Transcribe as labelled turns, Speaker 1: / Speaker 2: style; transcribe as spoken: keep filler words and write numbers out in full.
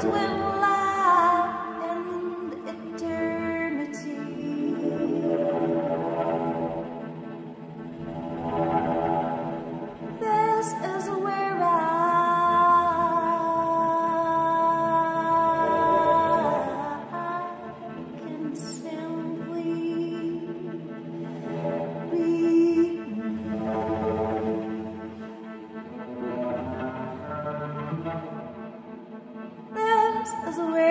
Speaker 1: between life and eternity. This is where I can simply be. This is where